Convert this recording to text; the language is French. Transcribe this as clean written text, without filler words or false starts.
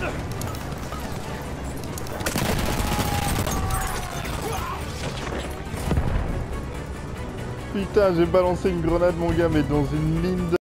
Putain, j'ai balancé une grenade, mon gars, mais dans une mine de...